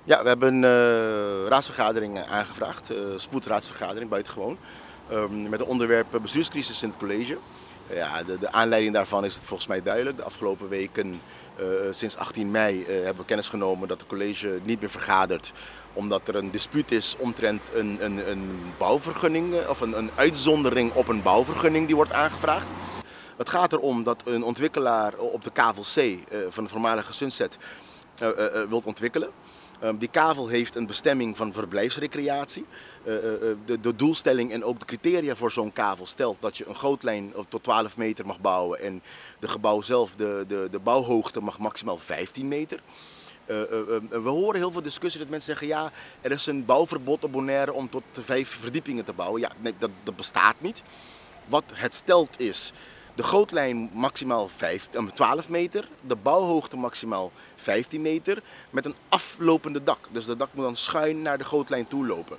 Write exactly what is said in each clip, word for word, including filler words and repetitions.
Ja, we hebben een uh, raadsvergadering aangevraagd, uh, spoedraadsvergadering buitengewoon, um, met een onderwerp bestuurscrisis in het college. Uh, ja, de, de aanleiding daarvan is het volgens mij duidelijk. De afgelopen weken, uh, sinds achttien mei, uh, hebben we kennis genomen dat het college niet meer vergadert, omdat er een dispuut is omtrent een, een, een bouwvergunning of een, een uitzondering op een bouwvergunning die wordt aangevraagd. Het gaat erom dat een ontwikkelaar op de kavel C uh, van de voormalige Sunset uh, uh, uh, wilt ontwikkelen. Um, die kavel heeft een bestemming van verblijfsrecreatie. Uh, uh, de, de doelstelling en ook de criteria voor zo'n kavel stelt dat je een gootlijn tot twaalf meter mag bouwen en de gebouw zelf, de, de, de bouwhoogte mag maximaal vijftien meter. Uh, uh, uh, we horen heel veel discussie dat mensen zeggen, ja, er is een bouwverbod op Bonaire om tot vijf verdiepingen te bouwen. Ja, nee, dat, dat bestaat niet. Wat het stelt is, de gootlijn maximaal twaalf meter, de bouwhoogte maximaal vijftien meter met een aflopende dak. Dus dat dak moet dan schuin naar de gootlijn toe lopen.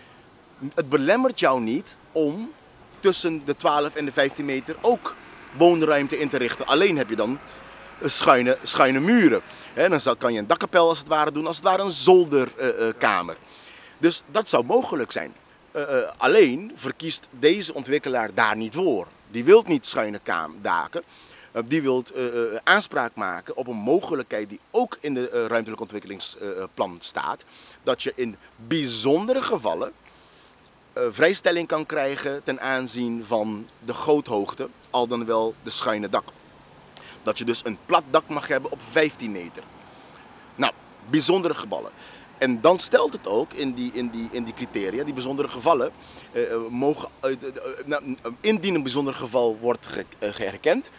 Het belemmert jou niet om tussen de twaalf en de vijftien meter ook woonruimte in te richten. Alleen heb je dan schuine, schuine muren. He, dan kan je een dakkapel als het ware doen, als het ware een zolderkamer. Uh, dus dat zou mogelijk zijn. Uh, uh, alleen verkiest deze ontwikkelaar daar niet voor. Die wil niet schuine daken. Uh, die wil uh, uh, aanspraak maken op een mogelijkheid die ook in de uh, ruimtelijk ontwikkelingsplan uh, staat. Dat je in bijzondere gevallen uh, vrijstelling kan krijgen ten aanzien van de goothoogte, al dan wel de schuine dak. Dat je dus een plat dak mag hebben op vijftien meter. Nou, bijzondere gevallen. En dan stelt het ook in die, in die, in die criteria, die bijzondere gevallen, uh, mogen, uh, uh, uh, indien een bijzonder geval wordt ge, uh, geherkend,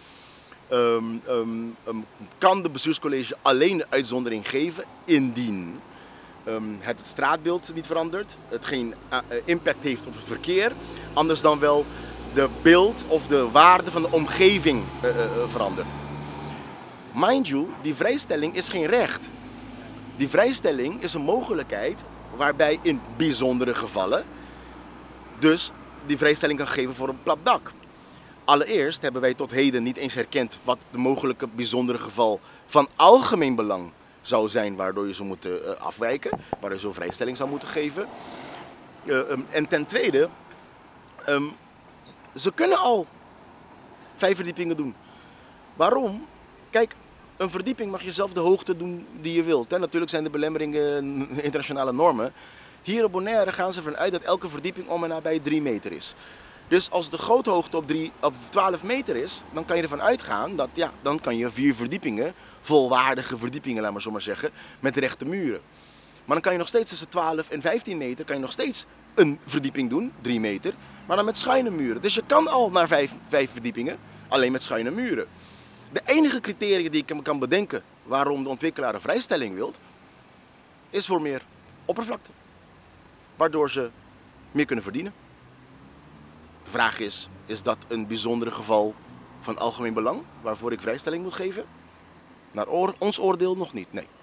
um, um, um, kan de bestuurscollege alleen de uitzondering geven indien um, het, het straatbeeld niet verandert, het geen uh, impact heeft op het verkeer, anders dan wel de beeld of de waarde van de omgeving uh, uh, verandert. Mind you, die vrijstelling is geen recht. Die vrijstelling is een mogelijkheid waarbij in bijzondere gevallen dus die vrijstelling kan geven voor een plat dak. Allereerst hebben wij tot heden niet eens herkend wat de mogelijke bijzondere geval van algemeen belang zou zijn waardoor je zou moeten uh, afwijken, waar je zo'n vrijstelling zou moeten geven. Uh, um, en ten tweede, um, ze kunnen al vijf verdiepingen doen. Waarom? Kijk, een verdieping mag je zelf de hoogte doen die je wilt. Hè. Natuurlijk zijn de belemmeringen internationale normen. Hier op Bonaire gaan ze ervan uit dat elke verdieping om en nabij drie meter is. Dus als de goothoogte op, drie, op twaalf meter is, dan kan je ervan uitgaan dat ja, dan kan je vier verdiepingen, volwaardige verdiepingen, laat maar zo maar zeggen, met rechte muren. Maar dan kan je nog steeds tussen twaalf en vijftien meter kan je nog steeds een verdieping doen, drie meter, maar dan met schuine muren. Dus je kan al naar vijf, vijf verdiepingen, alleen met schuine muren. De enige criteria die ik me kan bedenken waarom de ontwikkelaar een vrijstelling wil, is voor meer oppervlakte. Waardoor ze meer kunnen verdienen. De vraag is, is dat een bijzondere geval van algemeen belang waarvoor ik vrijstelling moet geven? Naar oor, ons oordeel nog niet, nee.